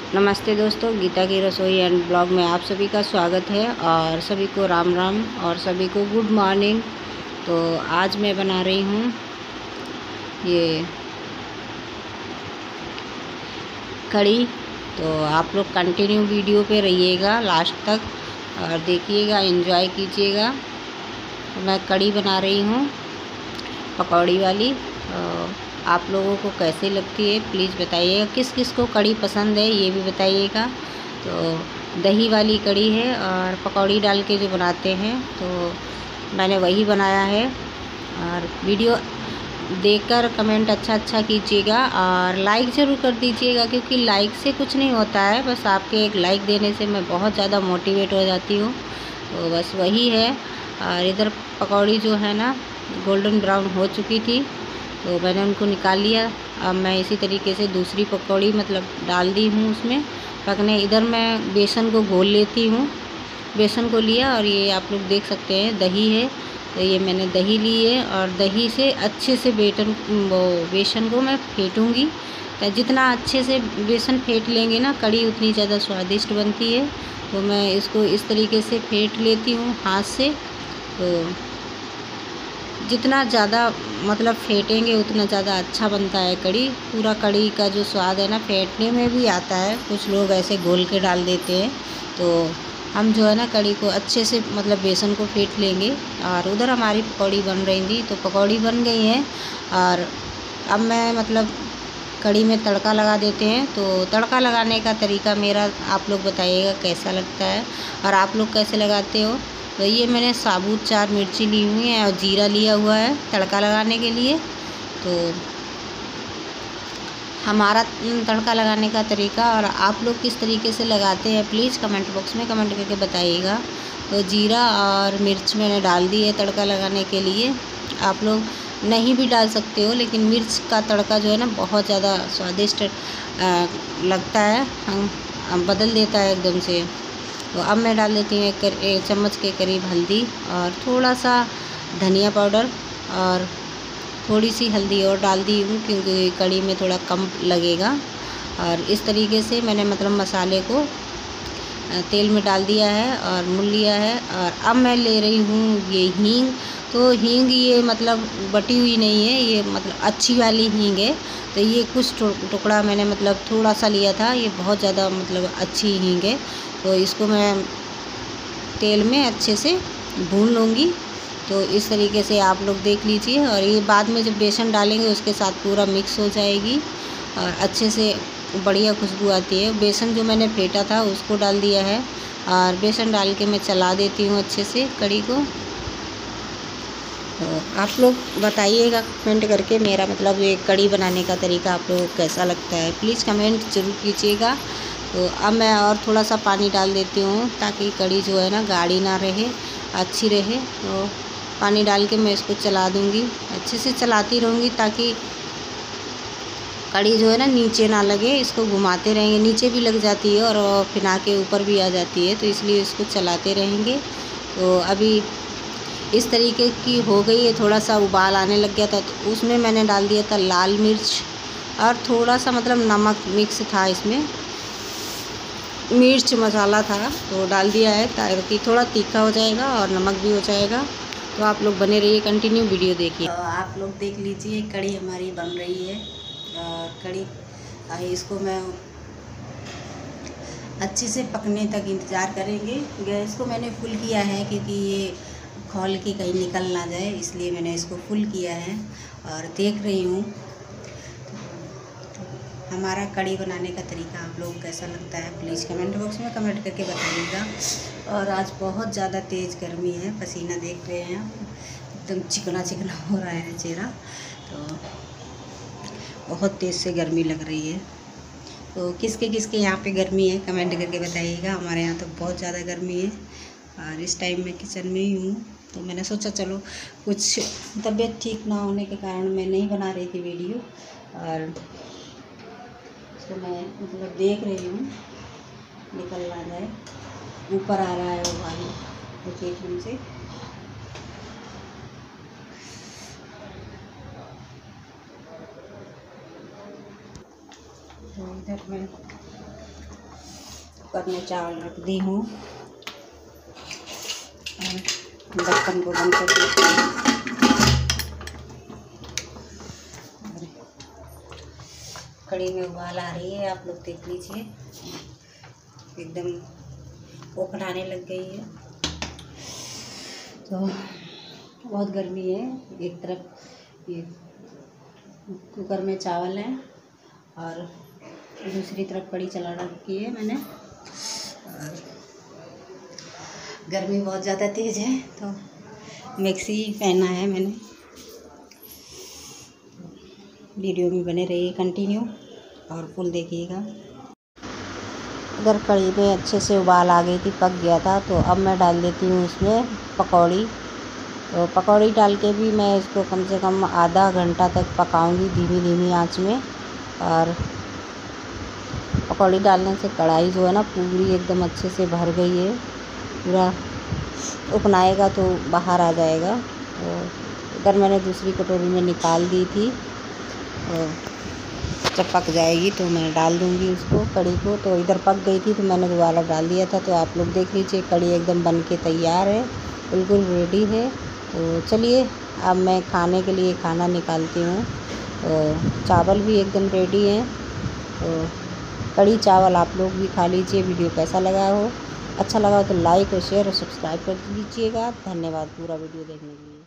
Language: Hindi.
नमस्ते दोस्तों, गीता की रसोई एंड ब्लॉग में आप सभी का स्वागत है और सभी को राम राम और सभी को गुड मॉर्निंग। तो आज मैं बना रही हूँ ये कढ़ी। तो आप लोग कंटिन्यू वीडियो पे रहिएगा लास्ट तक और देखिएगा, एंजॉय कीजिएगा। तो मैं कढ़ी बना रही हूँ पकौड़ी वाली। आप लोगों को कैसी लगती है प्लीज़ बताइएगा। किस किस को कढ़ी पसंद है ये भी बताइएगा। तो दही वाली कढ़ी है और पकौड़ी डाल के जो बनाते हैं, तो मैंने वही बनाया है। और वीडियो देखकर कमेंट अच्छा कीजिएगा और लाइक ज़रूर कर दीजिएगा, क्योंकि लाइक से कुछ नहीं होता है, बस आपके एक लाइक देने से मैं बहुत ज़्यादा मोटिवेट हो जाती हूँ। तो बस वही है। और इधर पकौड़ी जो है ना गोल्डन ब्राउन हो चुकी थी, तो मैंने उनको निकाल लिया। अब मैं इसी तरीके से दूसरी पकौड़ी डाल दी हूँ उसमें पकने। इधर मैं बेसन को घोल लेती हूँ। बेसन को लिया और ये आप लोग देख सकते हैं दही है, तो ये मैंने दही ली है और दही से अच्छे से बेसन को मैं फेंटूँगी। तो जितना अच्छे से बेसन फेंट लेंगे ना, कढ़ी उतनी ज़्यादा स्वादिष्ट बनती है। तो मैं इसको इस तरीके से फेंट लेती हूँ हाथ से। तो जितना ज़्यादा फेंटेंगे उतना ज़्यादा अच्छा बनता है कढ़ी। पूरा कढ़ी का जो स्वाद है ना फेंटने में भी आता है। कुछ लोग ऐसे घोल के डाल देते हैं, तो हम जो है ना कढ़ी को अच्छे से बेसन को फेंट लेंगे। और उधर हमारी पकौड़ी बन रही थी, तो पकौड़ी बन गई हैं। और अब मैं कढ़ी में तड़का लगा देते हैं। तो तड़का लगाने का तरीका मेरा आप लोग बताइएगा कैसा लगता है और आप लोग कैसे लगाते हो। तो ये मैंने साबुत 4 मिर्ची ली हुई है और जीरा लिया हुआ है तड़का लगाने के लिए। तो हमारा तड़का लगाने का तरीका और आप लोग किस तरीके से लगाते हैं प्लीज़ कमेंट बॉक्स में कमेंट करके बताइएगा। तो जीरा और मिर्च मैंने डाल दी है तड़का लगाने के लिए। आप लोग नहीं भी डाल सकते हो, लेकिन मिर्च का तड़का जो है ना बहुत ज़्यादा स्वादिष्ट लगता है, बदल देता है एकदम से। तो अब मैं डाल देती हूँ एक चम्मच के करीब हल्दी और थोड़ा सा धनिया पाउडर और थोड़ी सी हल्दी और डाल दी हूँ, क्योंकि कढ़ी में थोड़ा कम लगेगा। और इस तरीके से मैंने मसाले को तेल में डाल दिया है और मूल लिया है। और अब मैं ले रही हूँ ये हींग। तो हींग ये बटी हुई नहीं है, ये अच्छी वाली हींग है। तो ये कुछ टुकड़ा मैंने थोड़ा सा लिया था। ये बहुत ज़्यादा अच्छी हींग है। तो इसको मैं तेल में अच्छे से भून लूँगी। तो इस तरीके से आप लोग देख लीजिए। और ये बाद में जब बेसन डालेंगे उसके साथ पूरा मिक्स हो जाएगी और अच्छे से बढ़िया खुशबू आती है। बेसन जो मैंने फेंटा था उसको डाल दिया है और बेसन डाल के मैं चला देती हूँ अच्छे से कढ़ी को। तो आप लोग बताइएगा कमेंट करके मेरा ये कढ़ी बनाने का तरीका आप लोगों को कैसा लगता है, प्लीज़ कमेंट ज़रूर कीजिएगा। तो अब मैं और थोड़ा सा पानी डाल देती हूँ ताकि कढ़ी जो है ना गाढ़ी ना रहे, अच्छी रहे। तो पानी डाल के मैं इसको चला दूँगी, अच्छे से चलाती रहूँगी ताकि कढ़ी जो है ना नीचे ना लगे। इसको घुमाते रहेंगे, नीचे भी लग जाती है और फिना के ऊपर भी आ जाती है, तो इसलिए इसको चलाते रहेंगे। तो अभी इस तरीके की हो गई है। थोड़ा सा उबाल आने लग गया था, तो उसमें मैंने डाल दिया था लाल मिर्च और थोड़ा सा नमक मिक्स था इसमें, मिर्च मसाला था तो डाल दिया है ताकि थोड़ा तीखा हो जाएगा और नमक भी हो जाएगा। तो आप लोग बने रहिए, कंटिन्यू वीडियो देखिए। तो आप लोग देख लीजिए कढ़ी हमारी बन रही है। और कढ़ी इसको मैं अच्छे से पकने तक इंतज़ार करेंगे। गैस को मैंने फुल किया है क्योंकि ये खौल के कहीं निकल ना जाए, इसलिए मैंने इसको फुल किया है। और देख रही हूँ हमारा कढ़ी बनाने का तरीका आप लोग कैसा लगता है प्लीज़ कमेंट बॉक्स में कमेंट करके बताइएगा। और आज बहुत ज़्यादा तेज़ गर्मी है, पसीना देख रहे हैं आप, एकदम चिकना चिकना हो रहा है चेहरा। तो बहुत तेज़ से गर्मी लग रही है। तो किसके किसके यहाँ पे गर्मी है कमेंट करके बताइएगा। हमारे यहाँ तो बहुत ज़्यादा गर्मी है। और इस टाइम मैं किचन में ही हूँ, तो मैंने सोचा चलो, कुछ तबीयत ठीक ना होने के कारण मैं नहीं बना रही थी वीडियो। और तो मैं देख रही हूँ निकल ना जाए, ऊपर आ रहा है वो पानी देखिए एकदम से। तो इधर मैं कुकर में चावल रख दी हूँ और ढक्कन को बंद कर देती हूँ। कढ़ी में उबाल आ रही है, आप लोग देख लीजिए, एकदम ओखड़ आने लग गई है। तो बहुत गर्मी है। एक तरफ ये कुकर में चावल है और दूसरी तरफ कढ़ी चला रखी है मैंने। और गर्मी बहुत ज़्यादा तेज़ है तो मैक्सी पहना है मैंने। वीडियो में बने रहिए कंटिन्यू और फुल देखिएगा। इधर कढ़ी में अच्छे से उबाल आ गई थी, पक गया था। तो अब मैं डाल देती हूँ इसमें पकौड़ी। तो पकौड़ी डाल के भी मैं इसको कम से कम आधा घंटा तक पकाऊंगी धीमी आंच में। और पकौड़ी डालने से कढ़ाई जो है ना पूरी एकदम अच्छे से भर गई है, पूरा उपनाएगा तो बाहर आ जाएगा। तो इधर मैंने दूसरी कटोरी में निकाल दी थी, तो जब पक जाएगी तो मैं डाल दूँगी उसको कढ़ी को। तो इधर पक गई थी तो मैंने दोबारा डाल दिया था। तो आप लोग देख लीजिए कढ़ी एकदम बन के तैयार है, बिल्कुल रेडी है। तो चलिए अब मैं खाने के लिए खाना निकालती हूँ। तो चावल भी एकदम रेडी हैं। तो कढ़ी चावल आप लोग भी खा लीजिए। वीडियो कैसा लगा हो, अच्छा लगा हो तो लाइक और शेयर और सब्सक्राइब कर दीजिएगा। धन्यवाद पूरा वीडियो देखने के लिए।